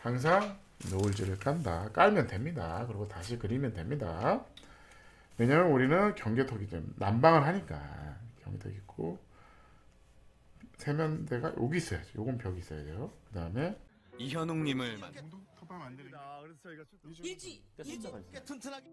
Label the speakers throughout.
Speaker 1: 항상 노을지를 깐다. 깔면 됩니다. 그리고 다시 그리면 됩니다. 왜냐면 우리는 경계턱이 좀 난방을 하니까 경계턱 있고 세면대가 여기 있어야지. 요건 벽이 있어야 돼요. 그 다음에
Speaker 2: 이현웅님을
Speaker 1: 톱밥 만드는
Speaker 3: 그래서 저희가
Speaker 4: 일지 튼튼하게.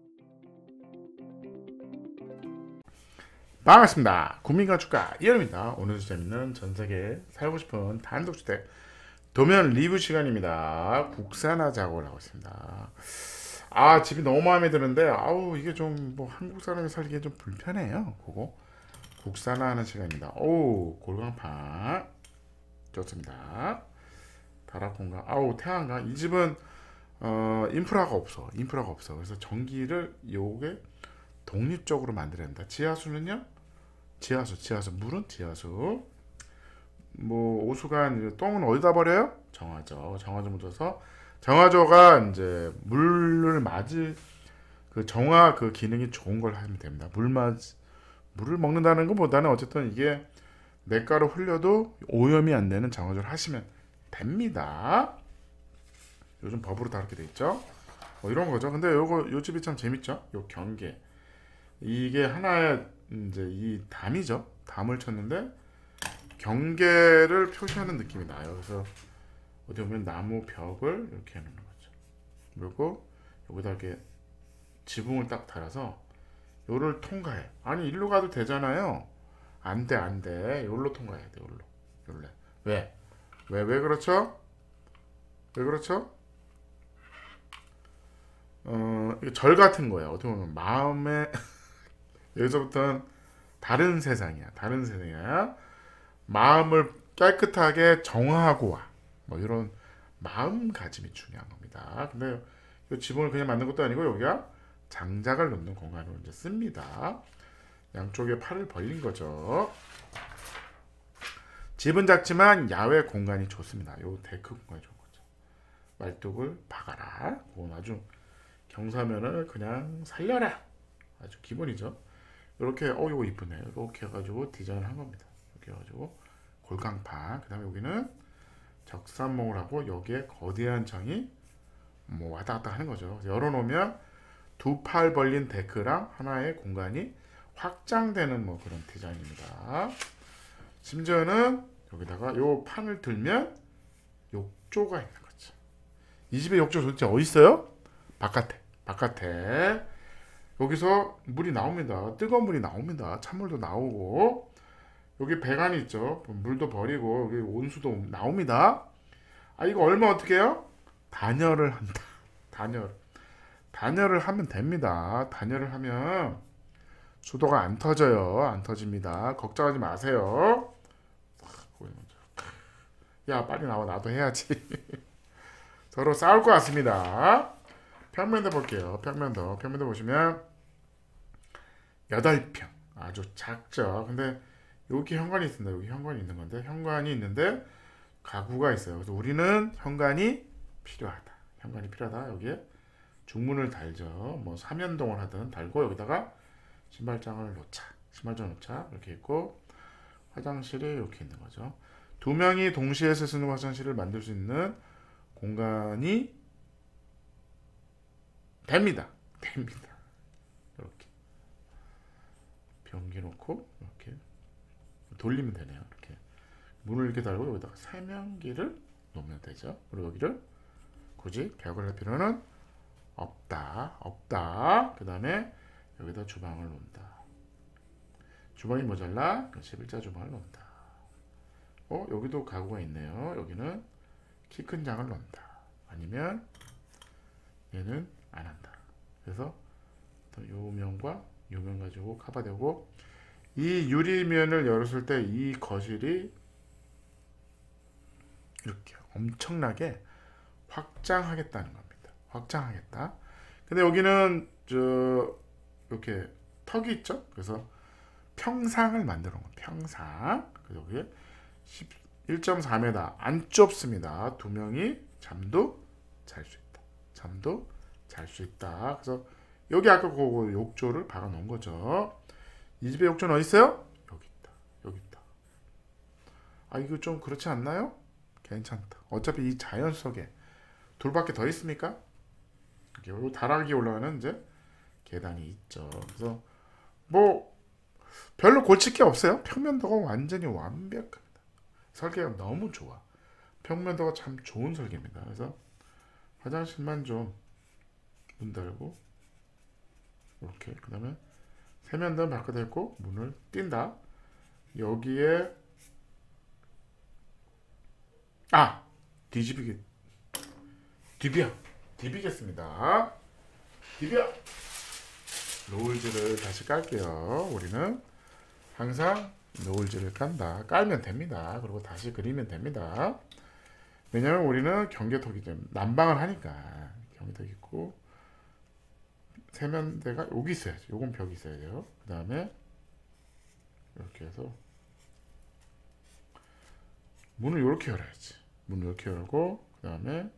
Speaker 1: 반갑습니다. 국민건축가 이현우입니다. 오늘도 재밌는 전세계에 살고 싶은 단독주택 도면 리뷰 시간입니다. 국산화 작업을 하고 있습니다. 아, 집이 너무 마음에 드는데 아우 이게 좀 뭐 한국 사람이 살기에 좀 불편해요. 그거 국산화하는 시간입니다. 오, 골강판 좋습니다. 다락 공간, 아우 태양광. 이 집은 인프라가 없어. 그래서 전기를 요게 독립적으로 만들어야 된다. 지하수는요? 지하수. 물은 지하수. 뭐 오수관 똥은 어디다 버려요? 정화조 묻어서 정화조가 이제 물을 맞을 그 정화 그 기능이 좋은 걸 하면 됩니다. 물을 먹는다는 것보다는 어쨌든 이게 냇가로 흘려도 오염이 안 되는 정화조를 하시면 됩니다. 요즘 법으로 다 그렇게 돼 있죠. 뭐 이런 거죠. 근데 요 집이 참 재밌죠. 요 경계. 이게 하나의 이제 이 담이죠. 담을 쳤는데 경계를 표시하는 느낌이 나요. 그래서 어디 보면 나무 벽을 이렇게 해놓는 거죠. 그리고 여기다 이렇게 지붕을 딱 달아서 요를 통과해. 아니 일로 가도 되잖아요. 안 돼. 요로 통과해야 돼. 요로. 왜 그렇죠? 왜 그렇죠? 이게 절 같은 거예요. 어떻게 보면 마음에 여기서부터는 다른 세상이야. 마음을 깨끗하게 정화하고 와. 뭐 이런 마음가짐이 중요한 겁니다. 근데 이 지붕을 그냥 만든 것도 아니고 여기가 장작을 넣는 공간으로 이제 씁니다. 양쪽에 팔을 벌린 거죠. 집은 작지만 야외 공간이 좋습니다. 요 데크 공간이 좋은 거죠. 말뚝을 박아라. 그건 아주 경사면을 그냥 살려라. 아주 기본이죠. 이렇게 이거 이쁘네. 이렇게 해가지고 디자인을 한 겁니다. 이렇게 해가지고 골강판. 그 다음에 여기는 적산목을 하고 여기에 거대한 창이 뭐 왔다 갔다 하는 거죠. 열어놓으면 두 팔 벌린 데크랑 하나의 공간이 확장되는 뭐 그런 디자인입니다. 심지어는 여기다가 요 판을 들면 욕조가 있는 거죠. 이 집의 욕조 도대체 어디 있어요? 바깥에. 여기서 물이 나옵니다. 뜨거운 물이 나옵니다. 찬물도 나오고 여기 배관이 있죠. 물도 버리고 여기 온수도 나옵니다. 아, 이거 얼마 어떻게 해요? 단열을 한다. 단열을 하면 됩니다. 단열을 하면 수도가 안 터집니다. 걱정하지 마세요. 야, 빨리 나와. 나도 해야지. 서로 싸울 것 같습니다. 평면도 볼게요. 평면도 보시면 8평. 아주 작죠. 근데 여기 현관이 있습니다. 여기 현관이 있는 건데 현관이 있는데 가구가 있어요. 그래서 우리는 현관이 필요하다. 여기에 중문을 달죠. 뭐 삼연동을 하든 달고 여기다가 신발장을 놓자. 이렇게 있고 화장실이 이렇게 있는 거죠. 두 명이 동시에 쓸 수 있는 화장실을 만들 수 있는 공간이 됩니다. 이렇게 변기 놓고 이렇게 돌리면 되네요. 이렇게 문을 이렇게 달고 여기다가 세면기를 놓으면 되죠. 그리고 여기를 굳이 벽을 할 필요는 없다. 그 다음에 여기다 주방을 놓는다. 주방이 모자라 11자 주방을 놓는다. 여기도 가구가 있네요. 여기는 키 큰 장을 놓는다. 아니면 얘는 안 한다. 그래서 요 면과 요 면 가지고 커버되고 이 유리면을 열었을 때 이 거실이 이렇게 엄청나게 확장하겠다는 겁니다. 확장하겠다. 근데 여기는 이렇게 턱이 있죠. 그래서 평상을 만들어 놓은 거예요. 평상. 그래서 여기에 1.4m 안 좁습니다. 두 명이 잠도 잘 수 있다. 그래서 여기 아까 그 욕조를 박아 놓은 거죠. 이 집에 욕조는 어디 있어요? 여기 있다. 아, 이거 좀 그렇지 않나요? 괜찮다. 어차피 이 자연 속에 둘밖에 더 있습니까? 요 다락이 올라가는 이제 계단이 있죠. 그래서 뭐 별로 고칠 게 없어요. 평면도가 완전히 완벽합니다. 설계가 너무 좋아. 평면도가 참 좋은 설계입니다. 그래서 화장실만 좀 문 닫고 이렇게 그 다음에 세면대는 바꿔야 했고 문을 띈다. 여기에 뒤집이게 디비겠습니다. 디비야. 노을즈를 다시 깔게요. 우리는 항상 노을즈를 깔면 됩니다. 그리고 다시 그리면 됩니다. 왜냐면 우리는 경계턱이 좀 난방을 하니까 경계턱 있고 세면대가 여기 있어야지. 요건 벽이 있어야 돼요. 그 다음에 이렇게 해서 문을 이렇게 열어야지. 문을 이렇게 열고 그 다음에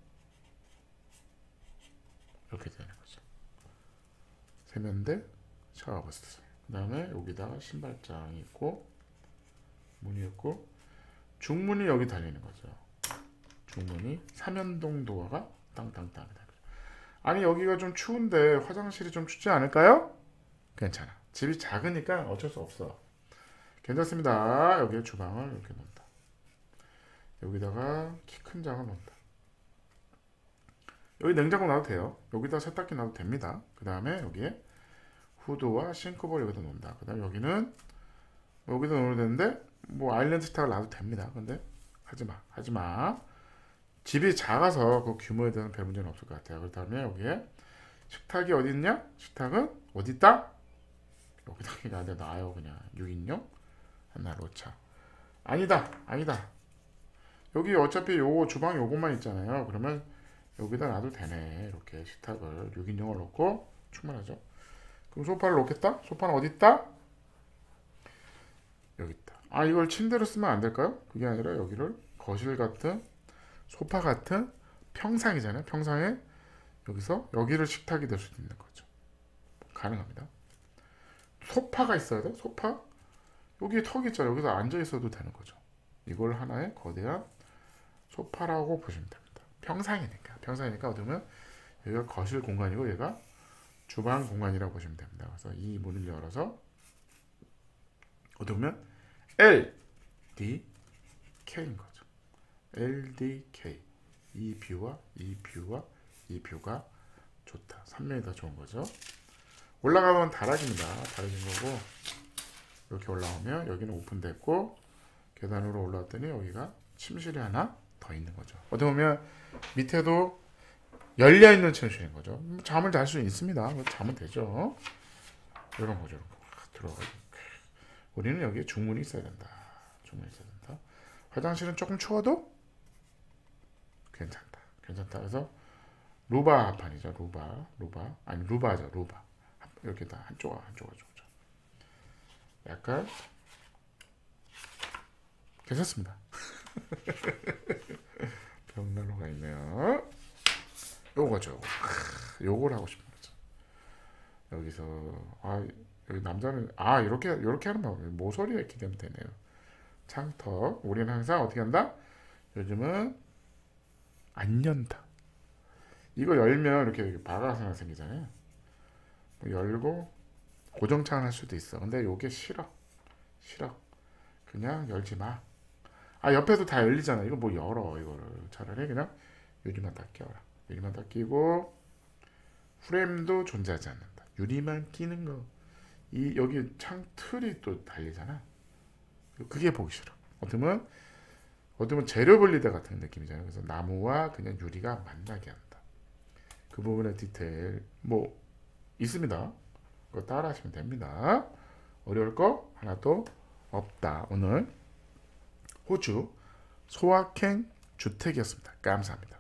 Speaker 1: 이렇게 되는 거죠. 세면대, 샤워부스. 그 다음에 여기다가 신발장이 있고 문이 있고 중문이 여기 달리는 거죠. 중문이 삼연동 도어가 땅땅땅. 아니 여기가 좀 추운데 화장실이 좀 춥지 않을까요? 괜찮아. 집이 작으니까 어쩔 수 없어. 괜찮습니다. 여기에 주방을 이렇게 놓는다. 여기다가 키 큰 장을 놓는다. 여기 냉장고 놔도 돼요. 여기다 세탁기 놔도 됩니다. 그 다음에 여기에 후드와 싱크볼 여기다 놓는다. 그 다음에 여기는 여기다 놓으면 되는데 뭐 아일랜드 식탁을 놔도 됩니다. 근데 하지마. 집이 작아서 그 규모에 대한 별 문제는 없을 것 같아요. 그 다음에 여기에 식탁이 어디 있냐? 식탁은 어디 있다? 여기다 놔요. 그냥 6인용 하나 놓자. 아니다. 여기 어차피 요거 주방 요것만 있잖아요. 그러면 여기다 놔도 되네. 이렇게 식탁을 6인용을 놓고 충분하죠. 그럼 소파를 놓겠다? 소파는 어디 있다? 여기 있다. 이걸 침대로 쓰면 안 될까요? 그게 아니라 여기를 거실 같은 소파 같은 평상이잖아요. 평상에 여기서 여기를 식탁이 될 수도 있는 거죠. 가능합니다. 소파가 있어야 돼. 소파 여기 턱 있잖아요. 여기서 앉아 있어도 되는 거죠. 이걸 하나의 거대한 소파라고 보시면 됩니다. 평상이니까 어떻게 보면 여기가 거실 공간이고 얘가 주방 공간이라고 보시면 됩니다. 그래서 이 문을 열어서 어떻게 보면 LDK인 거죠. LDK. 이 뷰와 이 뷰가 좋다. 3면이 더 좋은 거죠. 올라가면 다락입니다. 다락인 거고 이렇게 올라오면 여기는 오픈됐고 계단으로 올라왔더니 여기가 침실이 하나 더 있는 거죠. 어떻게 보면 밑에도 열려있는 침실인 거죠. 잠을 잘 수 있습니다. 자면 되죠. 이런 거죠. 들어가고 우리는 여기에 중문이 있어야 된다. 화장실은 조금 추워도 괜찮다. 그래서 루바판이죠. 루바죠. 이렇게 다 한쪽으로 약간 괜찮습니다. 벽난로가 있네요. 요거죠. 요걸 하고 싶은 거죠. 여기서 여기 남자는 이렇게 하는 방법이 모서리에 이렇게 되면 되네요. 창턱. 우리는 항상 어떻게 한다? 요즘은 안 연다. 이거 열면 이렇게 바가스 하나 생기잖아요. 열고 고정창을 할 수도 있어. 근데 요게 싫어. 그냥 열지 마. 옆에도 다 열리잖아. 이거 뭐 열어 이거를. 차라리 그냥 유리만 다 끼워라. 유리만 다 끼고 프레임도 존재하지 않는다. 유리만 끼는 거. 여기 창 틀이 또 달리잖아. 그게 보기 싫어. 어떻게 보면 재료 분리대 같은 느낌이잖아요. 그래서 나무와 그냥 유리가 만나게 한다. 그 부분의 디테일 뭐 있습니다. 그거 따라 하시면 됩니다. 어려울 거 하나도 없다. 오늘 호주 소확행 주택이었습니다. 감사합니다.